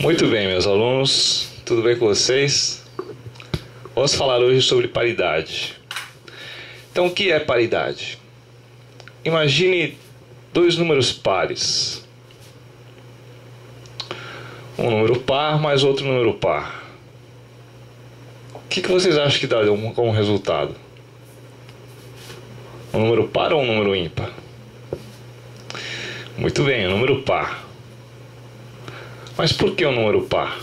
Muito bem, meus alunos, tudo bem com vocês? Vamos falar hoje sobre paridade. Então, o que é paridade? Imagine dois números pares. Um número par mais outro número par. O que vocês acham que dá como resultado? Um número par ou um número ímpar? Muito bem, um número par. Mas por que um número par?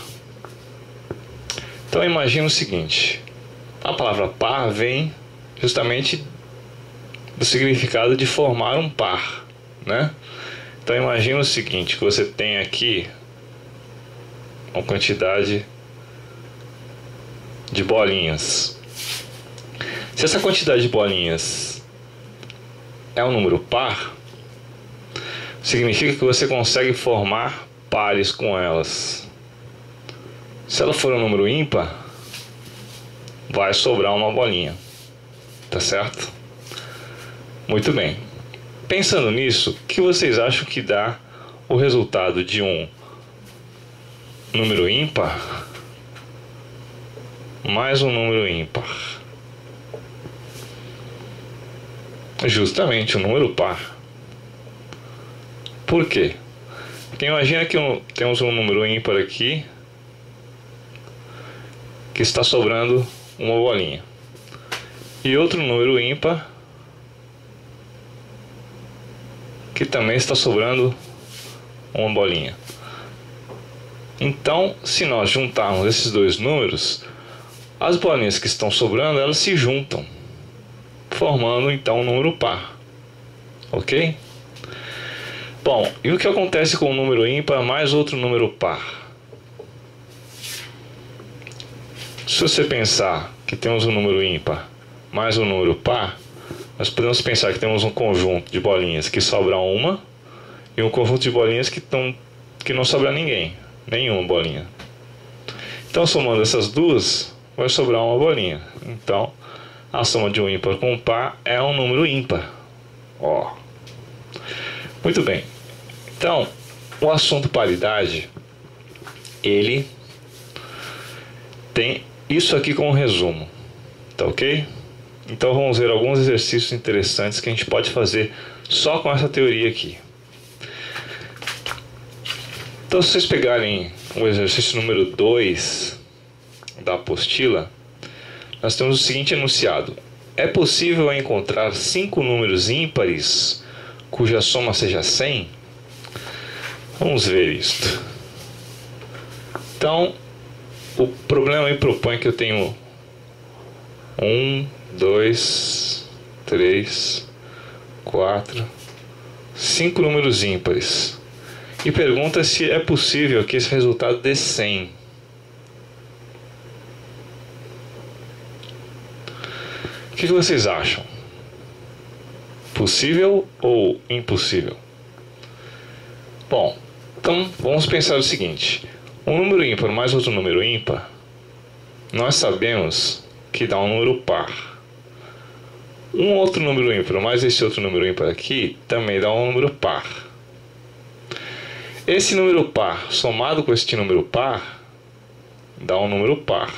Então imagine o seguinte: a palavra par vem justamente do significado de formar um par, né? Então imagine o seguinte, que você tem aqui uma quantidade de bolinhas. Se essa quantidade de bolinhas é um número par, significa que você consegue formar pares com elas. Se ela for um número ímpar, vai sobrar uma bolinha, tá certo? Muito bem. Pensando nisso, o que vocês acham que dá o resultado de um número ímpar mais um número ímpar? Justamente um número par. Por quê? Porque imagina que temos um número ímpar aqui que está sobrando uma bolinha, e outro número ímpar que também está sobrando uma bolinha. Então, se nós juntarmos esses dois números, as bolinhas que estão sobrando, elas se juntam, formando então um número par. Ok? Bom, e o que acontece com o número ímpar mais outro número par? Se você pensar que temos um número ímpar mais um número par, nós podemos pensar que temos um conjunto de bolinhas que sobra uma e um conjunto de bolinhas que não sobra nenhuma bolinha. Então, somando essas duas, vai sobrar uma bolinha. Então, a soma de um ímpar com um par é um número ímpar. Ó. Muito bem. Então, o assunto paridade, ele tem isso aqui como resumo, tá ok? Então vamos ver alguns exercícios interessantes que a gente pode fazer só com essa teoria aqui. Então, se vocês pegarem o exercício número 2 da apostila, nós temos o seguinte enunciado: é possível encontrar 5 números ímpares cuja soma seja 100? Vamos ver isto. Então, o problema aí propõe que eu tenho 1, 2, 3, 4, 5 números ímpares. E pergunta se é possível que esse resultado dê 100. O que vocês acham? Possível ou impossível? Bom, então vamos pensar o seguinte: um número ímpar mais outro número ímpar, nós sabemos que dá um número par. Um outro número ímpar mais esse outro número ímpar aqui também dá um número par. Esse número par somado com este número par dá um número par.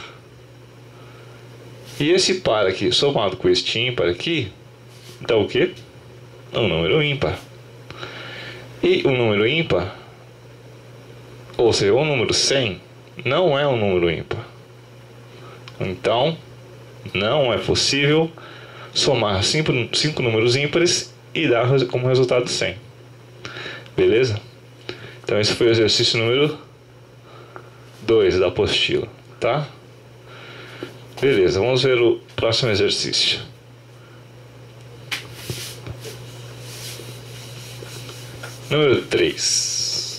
E esse par aqui somado com este ímpar aqui dá o quê? Um número ímpar. E o número ímpar, ou seja, o número 100, não é um número ímpar. Então, não é possível somar 5 números ímpares e dar como resultado 100. Beleza? Então esse foi o exercício número 2 da apostila, tá? Beleza, vamos ver o próximo exercício. Número 3.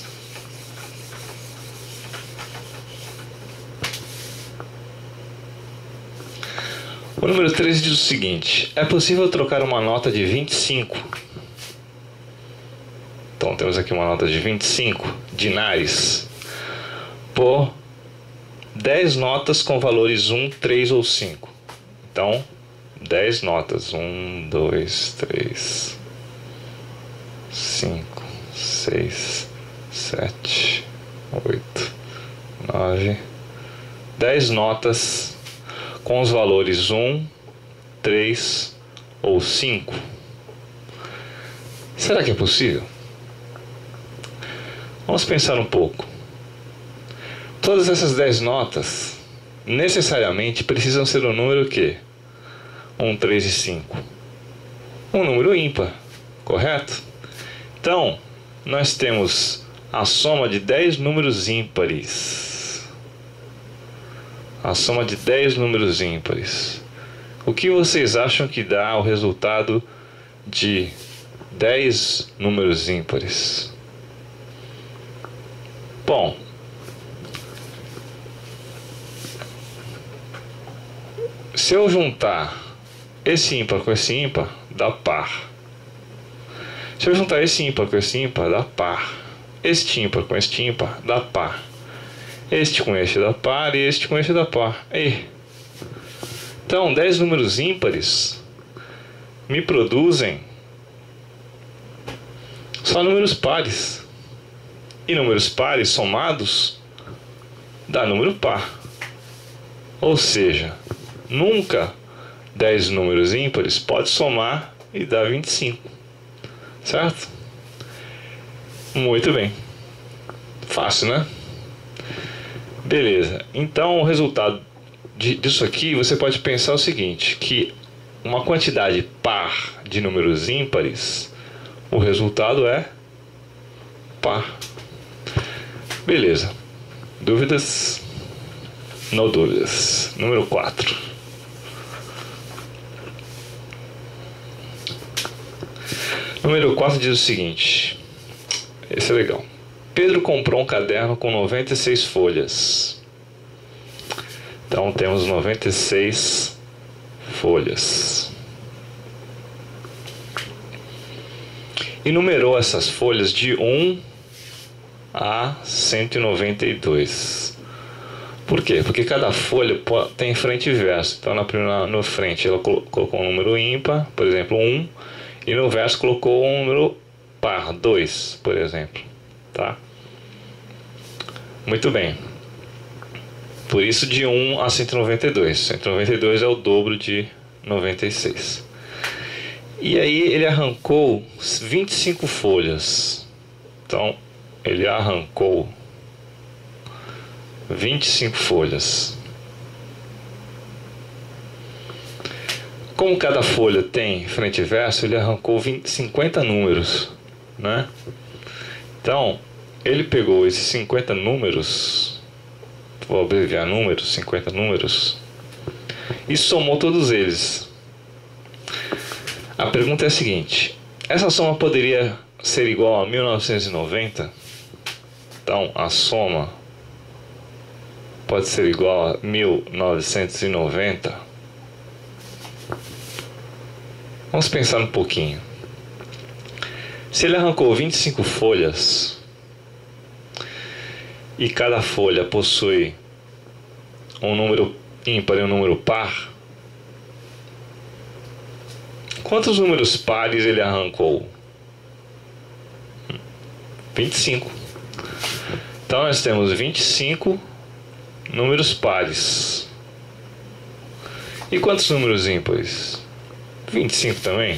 O número 3 diz o seguinte: é possível trocar uma nota de 25. Então temos aqui uma nota de 25 dinares por 10 notas com valores 1, 3 ou 5. Então, 10 notas. 1, 2, 3, 5, 6, 7, 8, 9, 10 notas com os valores 1, 3 ou 5. Será que é possível? Vamos pensar um pouco. Todas essas 10 notas necessariamente precisam ser um número que? 1, 3 e 5. Um número ímpar, correto? Então, nós temos a soma de 10 números ímpares. A soma de 10 números ímpares. O que vocês acham que dá o resultado de 10 números ímpares? Bom, se eu juntar esse ímpar com esse ímpar, dá par. Se eu juntar esse ímpar com esse ímpar, dá par. Este ímpar com este ímpar, dá par. Este com este dá par e este com este dá par. E então, 10 números ímpares me produzem só números pares. E números pares somados dá número par. Ou seja, nunca 10 números ímpares pode somar e dar 25. Certo? Muito bem. Fácil, né? Beleza. Então, o resultado disso aqui, você pode pensar o seguinte, que uma quantidade par de números ímpares, o resultado é par. Beleza. Dúvidas? Não dúvidas. Número 4. Número 4 diz o seguinte. Esse é legal. Pedro comprou um caderno com 96 folhas. Então temos 96 folhas. E numerou essas folhas de 1 a 192. Por quê? Porque cada folha tem frente e verso. Então na frente ela colocou um número ímpar, por exemplo 1, e no verso colocou um número par, 2, por exemplo. Tá? Muito bem. Por isso de 1 a 192. 192 é o dobro de 96. E aí ele arrancou 25 folhas. Então ele arrancou 25 folhas. Como cada folha tem frente e verso, ele arrancou 50 números, né? Então, ele pegou esses 50 números, vou abreviar números, 50 números, e somou todos eles. A pergunta é a seguinte: essa soma poderia ser igual a 1990? Então, a soma pode ser igual a 1990? Vamos pensar um pouquinho. Se ele arrancou 25 folhas e cada folha possui um número ímpar e um número par, quantos números pares ele arrancou? 25. Então nós temos 25 números pares. E quantos números ímpares? 25 também.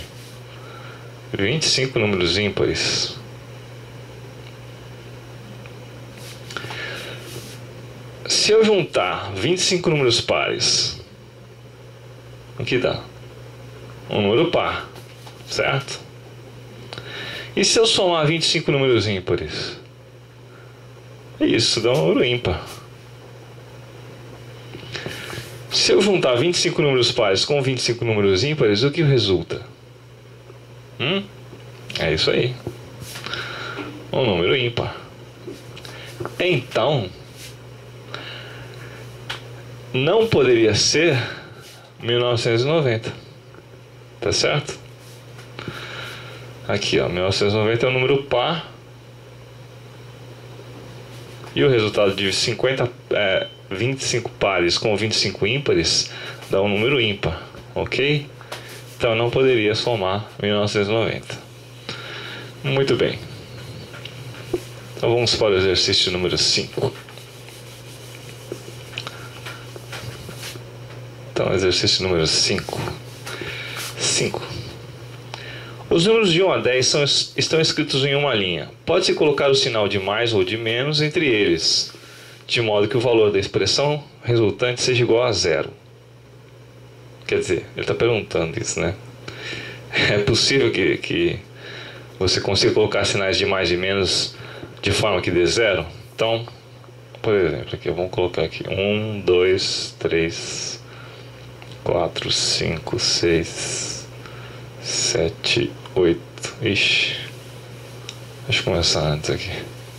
25 números ímpares. Se eu juntar 25 números pares, o que dá? Um número par, certo? E se eu somar 25 números ímpares? Isso dá um número ímpar. Se eu juntar 25 números pares com 25 números ímpares, o que resulta? É isso aí. Um número ímpar. Então, não poderia ser 1990. Tá certo? Aqui, ó, 1990 é um número par. E o resultado de 25 pares com 25 ímpares dá um número ímpar, ok? Então não poderia somar 1990. Muito bem. Então vamos para o exercício número 5. Então, exercício número 5. 5. Os números de 1 a 10 estão escritos em uma linha. Pode-se colocar o sinal de mais ou de menos entre eles, de modo que o valor da expressão resultante seja igual a zero. Quer dizer, ele está perguntando isso, né? É possível que você consiga colocar sinais de mais e menos de forma que dê zero? Então, por exemplo, aqui, vamos colocar aqui 1, 2, 3, 4, 5, 6, 7, 8. Ixi, deixa eu começar antes aqui.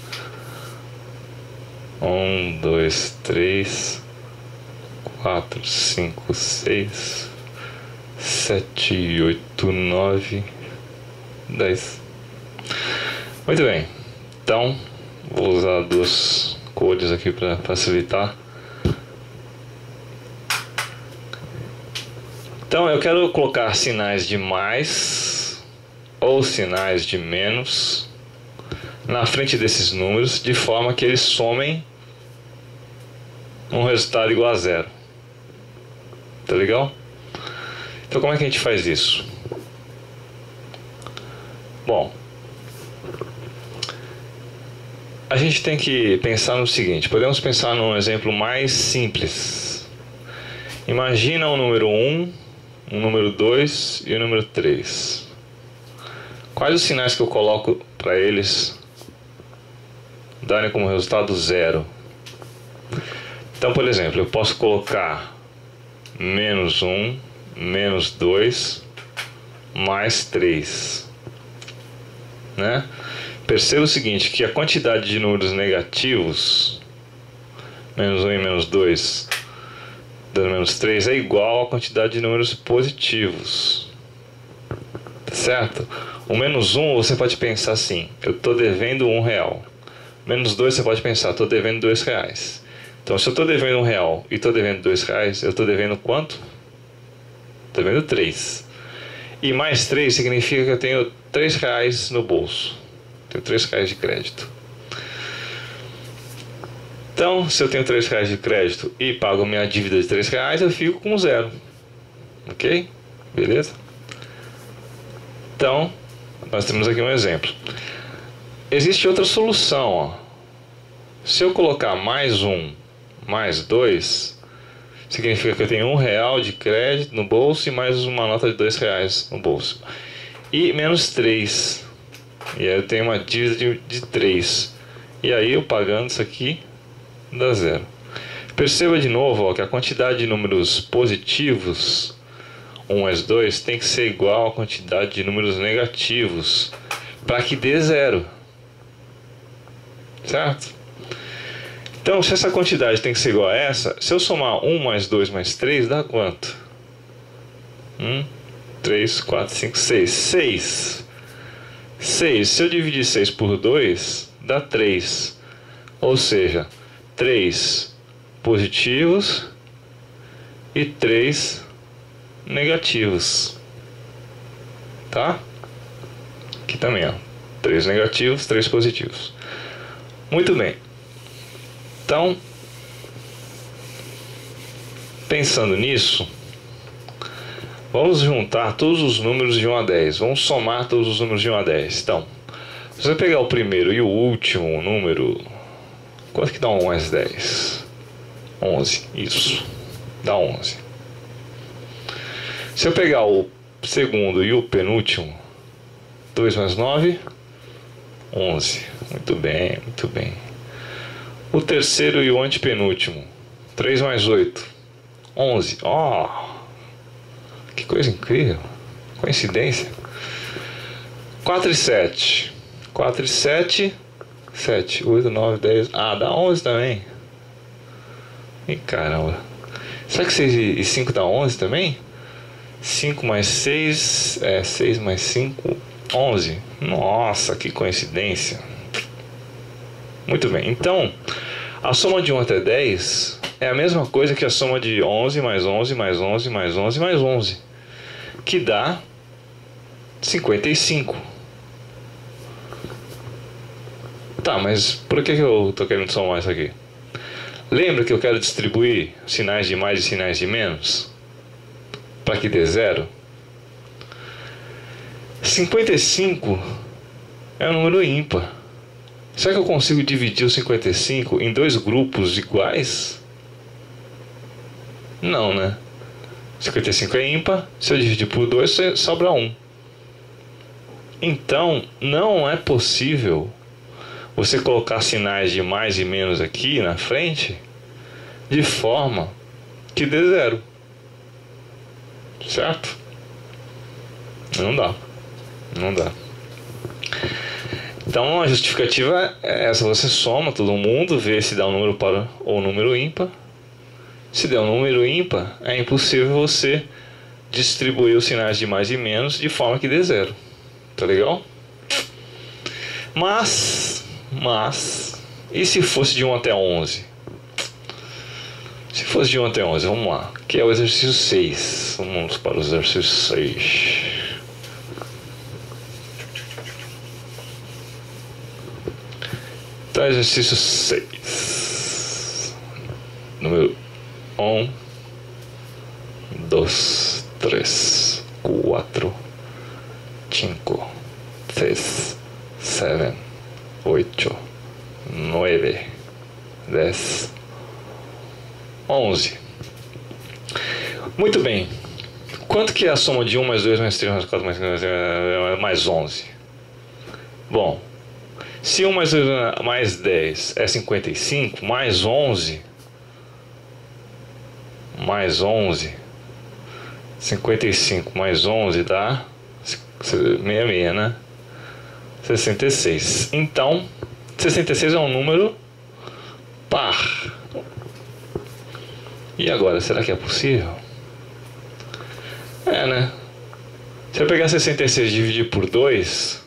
1, 2, 3, 4, 5, 6, 7, 8, 9, 10. Muito bem. Então, vou usar duas cores aqui para facilitar. Então, eu quero colocar sinais de mais ou sinais de menos na frente desses números, de forma que eles somem um resultado igual a zero. Tá legal? Então, como é que a gente faz isso? Bom, a gente tem que pensar no seguinte. Podemos pensar num exemplo mais simples. Imagina o número 1, o número 2 e o número 3. Quais os sinais que eu coloco para eles darem como resultado zero? Então, por exemplo, eu posso colocar menos 1, menos 2, mais 3. Né? Perceba o seguinte, que a quantidade de números negativos, menos 1 e menos 2, dando menos 3, é igual à quantidade de números positivos. Tá certo? O menos 1 você pode pensar assim, eu estou devendo R$1. Menos 2 você pode pensar, estou devendo R$2. Então, se eu estou devendo R$1 e estou devendo R$2, eu estou devendo quanto? Estou devendo 3. E mais 3 significa que eu tenho R$3 no bolso. Tenho R$3 de crédito. Então, se eu tenho R$3 de crédito e pago minha dívida de R$3, eu fico com zero. Ok? Beleza? Então, nós temos aqui um exemplo. Existe outra solução. Ó. Se eu colocar mais 1, mais 2, significa que eu tenho R$1 de crédito no bolso e mais uma nota de R$2 no bolso. E menos 3. E aí eu tenho uma dívida de 3. E aí eu pagando isso aqui dá zero. Perceba de novo, ó, que a quantidade de números positivos, 1 mais 2, tem que ser igual à quantidade de números negativos para que dê zero. Certo? Então, se essa quantidade tem que ser igual a essa, se eu somar 1 mais 2 mais 3, dá quanto? 3, 4, 5, 6. 6. 6. Se eu dividir 6 por 2, dá 3. Ou seja, 3 positivos e 3 negativos. Tá? Aqui também, ó. 3 negativos, 3 positivos. Muito bem. Então, pensando nisso, vamos juntar todos os números de 1 a 10. Vamos somar todos os números de 1 a 10. Então, se você pegar o primeiro e o último número, quanto que dá 1 mais 10? 11. Isso. Dá 11. Se eu pegar o segundo e o penúltimo, 2 mais 9, 11. Muito bem, muito bem. O terceiro e o antepenúltimo, 3 mais 8, 11. Oh, que coisa incrível. Coincidência. 4 e 7. 4 e 7, 7, 8, 9, 10. Ah, dá 11 também. Ih, caramba. Será que 6 e 5 dá 11 também? 5 mais 6, 6 mais 5, 11. Nossa, que coincidência. Muito bem, então a soma de 1 até 10 é a mesma coisa que a soma de 11 mais 11 mais 11 mais 11 mais 11, que dá 55. Tá, mas por que eu estou querendo somar isso aqui? Lembra que eu quero distribuir sinais de mais e sinais de menos? para que dê zero. 55 é um número ímpar. Será que eu consigo dividir o 55 em dois grupos iguais? Não, né? 55 é ímpar, se eu dividir por 2, sobra 1. Então, não é possível você colocar sinais de mais e menos aqui na frente de forma que dê zero. Certo? Não dá. Não dá. Então a justificativa é essa: você soma todo mundo, vê se dá um número par ou um número ímpar. Se der um número ímpar, é impossível você distribuir os sinais de mais e menos de forma que dê zero. Tá legal? Mas, e se fosse de 1 até 11? Se fosse de 1 até 11, vamos lá, que é o exercício 6. Vamos para o exercício 6. Então, exercício 6. Número 1, 2, 3, 4, 5, 6, 7, 8, 9, 10, 11. Muito bem. Quanto que é a soma de 1 mais 2 mais 3 mais 4 mais 11? Bom, se 1 mais 2 mais 10 é 55, mais 11, 55 mais 11 dá 66, né? 66. Então, 66 é um número par. E agora, será que é possível? É, né? Se eu pegar 66 e dividir por 2,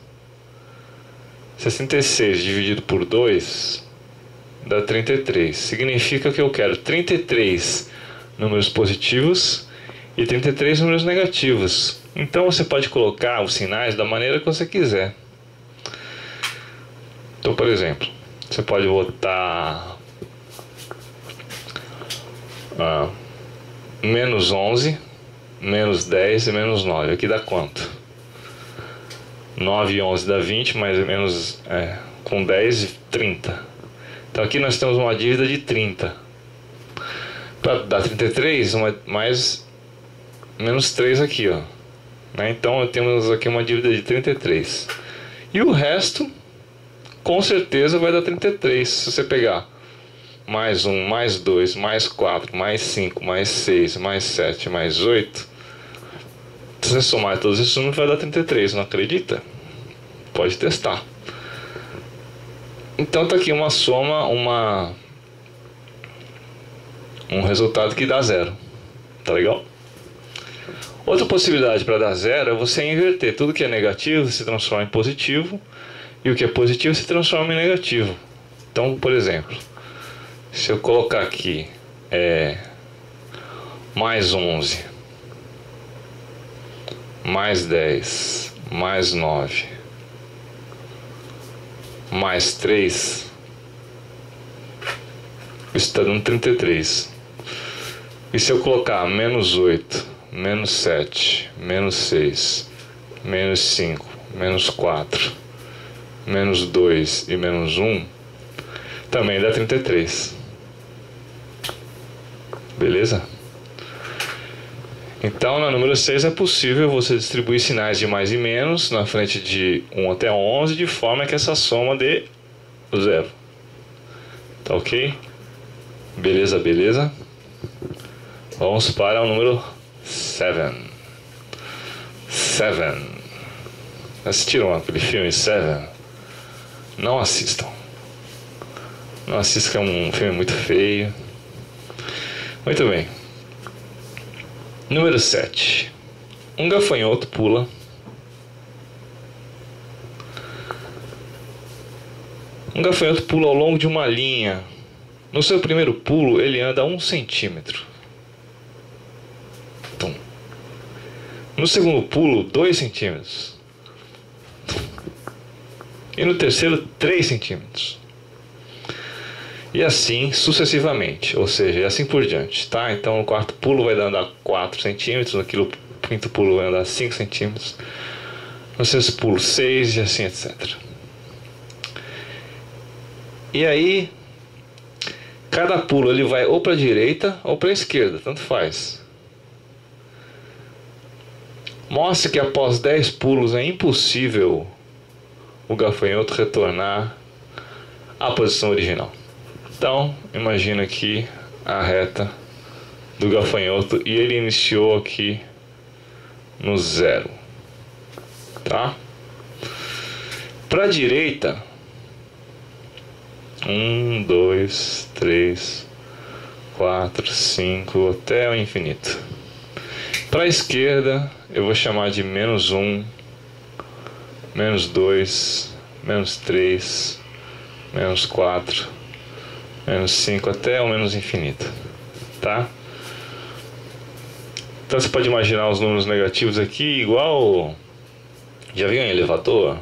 66 dividido por 2 dá 33. Significa que eu quero 33 números positivos e 33 números negativos. Então você pode colocar os sinais da maneira que você quiser. Então, por exemplo, você pode botar menos 11, menos 10 e menos 9. Aqui dá quanto? 9 e 11 dá 20, mais ou menos com 10, 30. Então aqui nós temos uma dívida de 30. Para dar 33, mais menos 3 aqui, ó. Então temos aqui uma dívida de 33. E o resto, com certeza, vai dar 33. Se você pegar mais 1, mais 2, mais 4, mais 5, mais 6, mais 7, mais 8, se você somar todos esses números, vai dar 33. Não acredita? Pode testar. Então tá aqui uma soma, um resultado que dá zero. Tá legal? Outra possibilidade para dar zero é você inverter. Tudo que é negativo se transforma em positivo, e o que é positivo se transforma em negativo. Então, por exemplo, se eu colocar aqui mais 11, mais 10, mais 9, mais 3, isso está dando 33. E se eu colocar menos 8, menos 7, menos 6, menos 5, menos 4, menos 2 e menos 1, também dá 33. Beleza? Então, no número 6 é possível você distribuir sinais de mais e menos na frente de 1 até 11, de forma que essa soma dê zero. Tá ok? Beleza, beleza? Vamos para o número 7. 7. Assistiram aquele filme 7? Não assistam. Não assistam, que é um filme muito feio. Muito bem. Número 7. Um gafanhoto pula ao longo de uma linha. No seu primeiro pulo, ele anda 1 centímetro. Tum. No segundo pulo, 2 centímetros. E no terceiro, 3 centímetros. E assim sucessivamente, ou seja, e assim por diante, tá? Então no quarto pulo vai andar 4 centímetros, no quinto pulo vai andar 5 centímetros, no sexto pulo 6 e assim etc. E aí, cada pulo ele vai ou para a direita ou para a esquerda, tanto faz. Mostra que após 10 pulos é impossível o gafanhoto retornar à posição original. Então, imagina aqui a reta do gafanhoto e ele iniciou aqui no 0, tá? Para a direita, 1, 2, 3, 4, 5, até o infinito. Para a esquerda, eu vou chamar de -1, -2, -3, -4, -5 até o menos infinito, tá? Então você pode imaginar os números negativos aqui igual, já viu em elevador?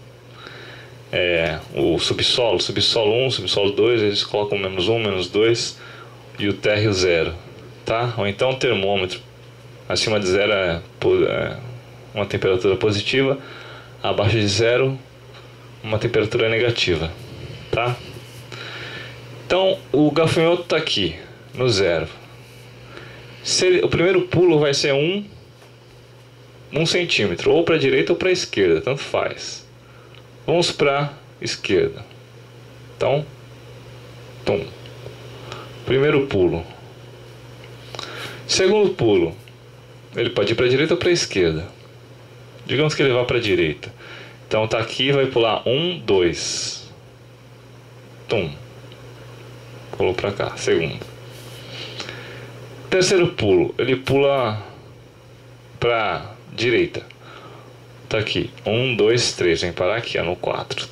O subsolo 1, subsolo 2, eles colocam -1, -2 e o térreo 0, tá? Ou então o termômetro, acima de 0 é uma temperatura positiva, abaixo de 0 uma temperatura negativa, tá? Então o gafanhoto está aqui no 0. O primeiro pulo vai ser 1 centímetro, ou para a direita ou para a esquerda, tanto faz. Vamos para a esquerda. Então, tum. Primeiro pulo. Segundo pulo, ele pode ir para a direita ou para a esquerda. Digamos que ele vá para a direita. Então tá aqui, vai pular 1, 2. Tum. Pulou para cá, segundo. Terceiro pulo, ele pula para direita. Tá aqui, 1, 2, 3. Vem parar aqui, ó, no 4.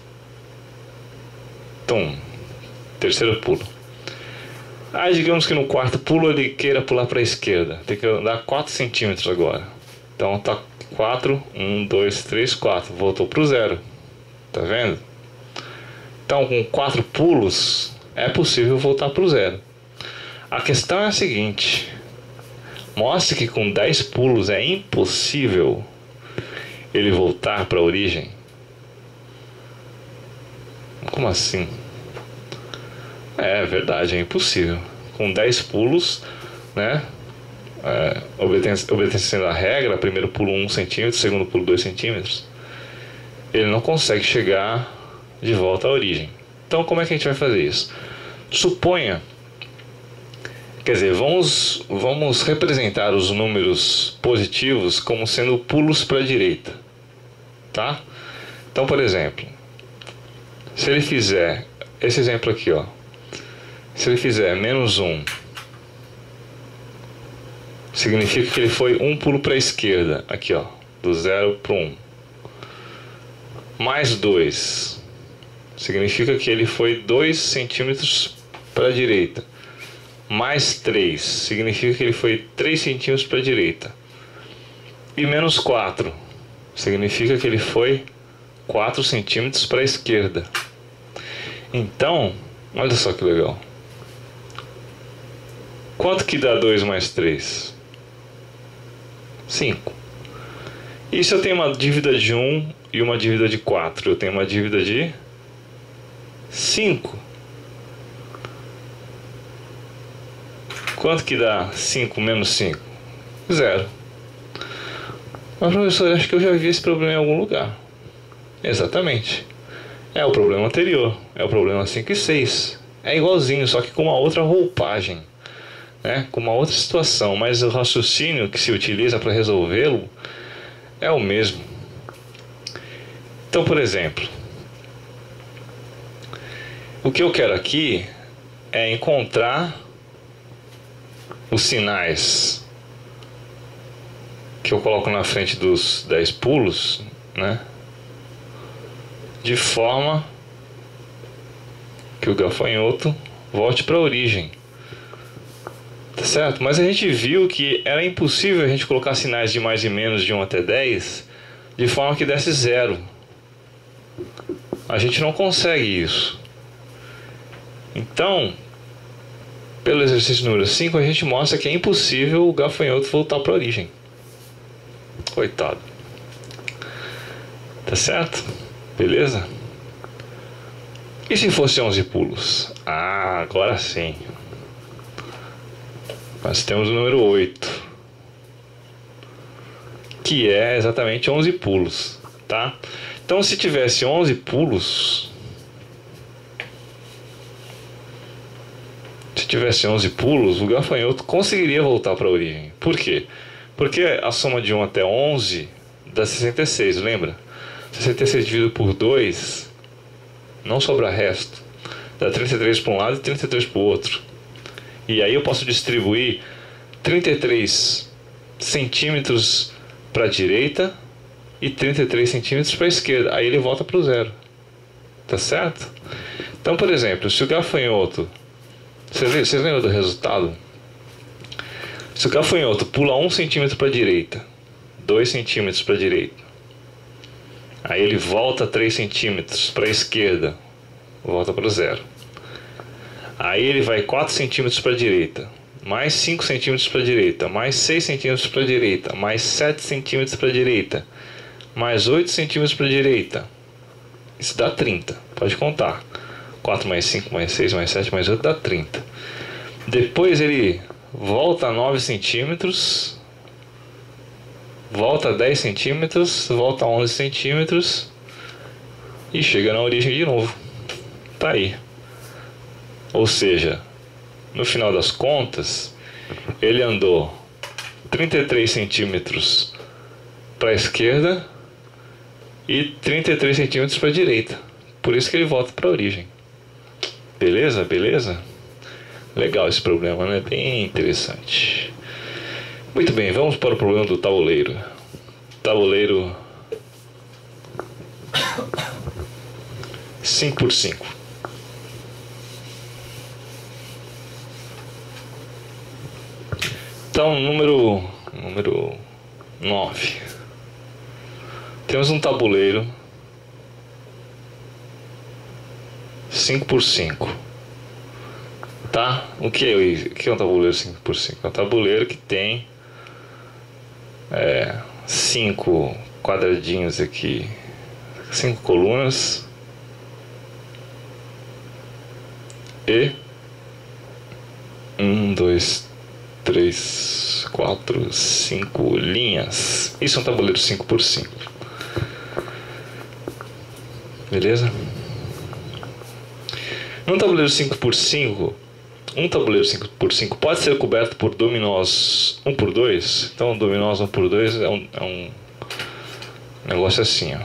Tum. Terceiro pulo. Aí digamos que no quarto pulo ele queira pular para a esquerda. Tem que andar 4 centímetros agora. Então tá 4, 1, 2, 3, 4. Voltou pro 0. Tá vendo? Então com 4 pulos é possível voltar pro 0. A questão é a seguinte: mostre que com 10 pulos é impossível ele voltar para a origem. Como assim? É verdade, é impossível. Com 10 pulos, né? Obedecendo a regra, primeiro pulo 1 centímetro, segundo pulo 2 centímetros, ele não consegue chegar de volta à origem. Então como é que a gente vai fazer isso? Suponha, quer dizer, vamos representar os números positivos como sendo pulos para a direita, tá? Então, por exemplo, se ele fizer esse exemplo aqui, ó, se ele fizer -1, significa que ele foi um pulo para a esquerda, aqui ó, do 0 para o 1. Mais 2 significa que ele foi 2 centímetros para a direita. Mais 3 significa que ele foi 3 centímetros para a direita. E -4 significa que ele foi 4 centímetros para a esquerda. Então, olha só que legal. Quanto que dá 2 mais 3? 5. E se eu tenho uma dívida de 1 e uma dívida de 4? Eu tenho uma dívida de 5. Quanto que dá 5 menos 5? 0. Mas, professor, acho que eu já vi esse problema em algum lugar. Exatamente. É o problema anterior. É o problema 5 e 6. É igualzinho, só que com uma outra roupagem, né? Com uma outra situação. Mas o raciocínio que se utiliza para resolvê-lo é o mesmo. Então, por exemplo, o que eu quero aqui é encontrar os sinais que eu coloco na frente dos 10 pulos, né? De forma que o gafanhoto volte para a origem. Tá certo? Mas a gente viu que era impossível a gente colocar sinais de mais e menos de 1 até 10 de forma que desse 0. A gente não consegue isso. Então, pelo exercício número 5, a gente mostra que é impossível o gafanhoto voltar para a origem. Coitado. Tá certo? Beleza? E se fosse 11 pulos? Ah, agora sim. Nós temos o número 8, que é exatamente 11 pulos, tá? Então, se tivesse 11 pulos, o gafanhoto conseguiria voltar para a origem. Por quê? Porque a soma de 1 até 11 dá 66, lembra? 66 dividido por 2, não sobra resto. Dá 33 para um lado e 33 para o outro. E aí eu posso distribuir 33 centímetros para a direita e 33 centímetros para a esquerda. Aí ele volta para o zero. Tá certo? Então, por exemplo, se o gafanhoto... Vocês lembram do resultado? Se o gafanhoto pula 1 centímetro para a direita, 2 centímetros para a direita, aí ele volta 3 centímetros para a esquerda, volta para o zero. Aí ele vai 4 centímetros para a direita, mais 5 centímetros para a direita, mais 6 centímetros para a direita, mais 7 centímetros para a direita, mais 8 centímetros para a direita. Isso dá 30, pode contar. 4 mais 5 mais 6 mais 7 mais 8 dá 30. Depois ele volta 9 centímetros, volta 10 centímetros, volta 11 centímetros e chega na origem de novo. Tá aí. Ou seja, no final das contas, ele andou 33 centímetros para a esquerda e 33 centímetros para a direita. Por isso que ele volta para a origem. Beleza? Beleza? Legal esse problema, né? Bem interessante. Muito bem, vamos para o problema do tabuleiro. Tabuleiro 5x5. Então, número 9. Temos um tabuleiro 5x5. Tá? O que é um tabuleiro 5x5? É um tabuleiro que tem 5 quadradinhos aqui, 5 colunas e 1, 2, 3, 4, 5 linhas. Isso é um tabuleiro 5x5. Beleza? Num tabuleiro 5x5, um tabuleiro 5x5 pode ser coberto por dominós 1x2. Então, dominós 1x2 é um negócio assim, ó.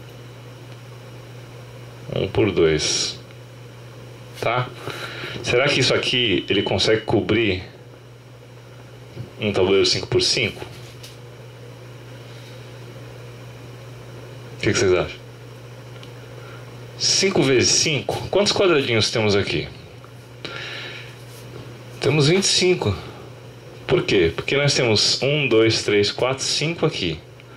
1x2. Tá? Será que isso aqui ele consegue cobrir um tabuleiro 5x5? O que vocês acham? 5 vezes 5, quantos quadradinhos temos aqui? Temos 25. Por quê? Porque nós temos 1, 2, 3, 4, 5 aqui.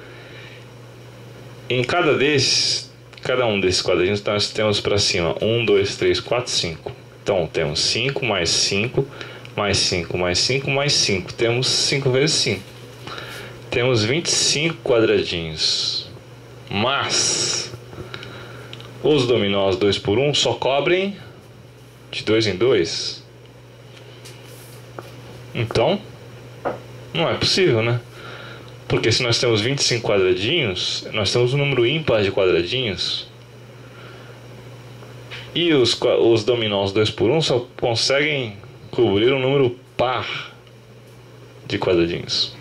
Em cada um desses quadradinhos nós temos para cima 1, 2, 3, 4, 5. Então temos 5 mais 5 mais 5 mais 5 mais 5. Temos 5 vezes 5. Temos 25 quadradinhos. Mas os dominós 2x1 só cobrem de 2 em 2. Então, não é possível, né? Porque se nós temos 25 quadradinhos, nós temos um número ímpar de quadradinhos. E os dominós 2x1 só conseguem cobrir um número par de quadradinhos.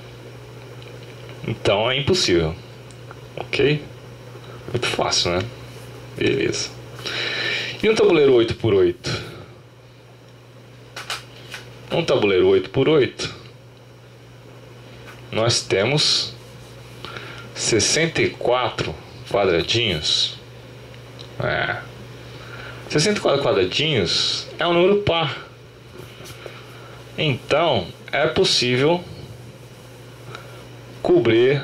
Então é impossível. Ok? Muito fácil, né? Beleza. E um tabuleiro 8x8? Um tabuleiro 8x8, nós temos 64 quadradinhos. 64 quadradinhos é um número par. Então, é possível cobrir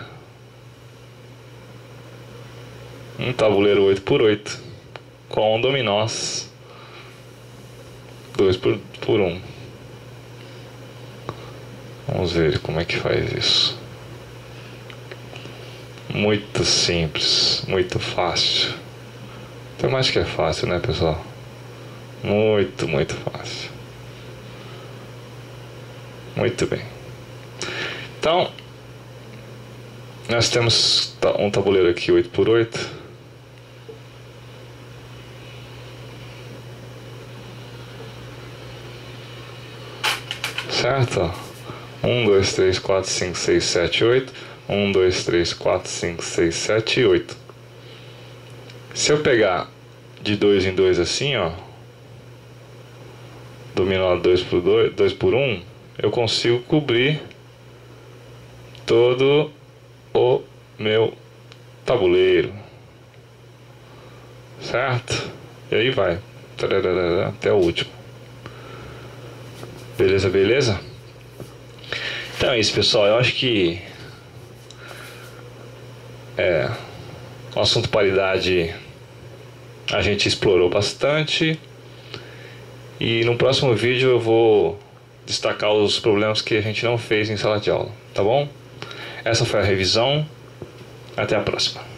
um tabuleiro 8x8 com dominós 2 por 1. Vamos ver como é que faz isso. Muito simples, muito fácil. Tem mais que é fácil, né, pessoal? Muito, muito fácil. Muito bem. Então, nós temos um tabuleiro aqui 8 por 8. Certo? 1, 2, 3, 4, 5, 6, 7, 8. 1, 2, 3, 4, 5, 6, 7 e 8. Se eu pegar de 2 em 2 assim, ó, dominó 2 por 1, eu consigo cobrir todo o meu tabuleiro. Certo? E aí vai. Até o último. Beleza, beleza? Então é isso, pessoal. Eu acho que o assunto paridade a gente explorou bastante. E no próximo vídeo eu vou destacar os problemas que a gente não fez em sala de aula, tá bom? Essa foi a revisão. Até a próxima.